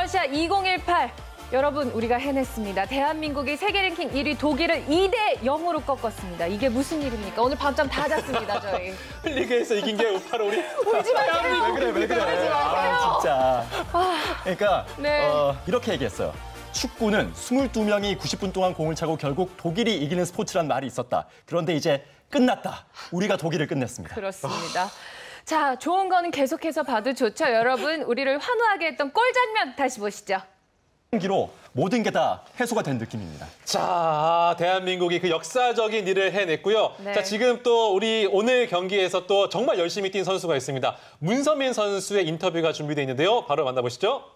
러시아 2018. 여러분, 우리가 해냈습니다. 대한민국이 세계 랭킹 1위 독일을 2대 0으로 꺾었습니다. 이게 무슨 일입니까? 오늘 밤잠 다 잤습니다, 저희. 리그에서 이긴 게 바로 우리 울지 마세요. 왜 그래? 울지 마세요. 진짜. 그러니까 네. 이렇게 얘기했어요. 축구는 22명이 90분 동안 공을 차고 결국 독일이 이기는 스포츠란 말이 있었다. 그런데 이제 끝났다. 우리가 독일을 끝냈습니다. 그렇습니다. 자, 좋은 거는 계속해서 봐도 좋죠. 여러분, 우리를 환호하게 했던 골 장면 다시 보시죠. 기로 모든 게 다 해소가 된 느낌입니다. 자, 대한민국이 그 역사적인 일을 해냈고요. 네. 자, 지금 또 우리 오늘 경기에서 또 정말 열심히 뛴 선수가 있습니다. 문서민 선수의 인터뷰가 준비되어 있는데요. 바로 만나보시죠.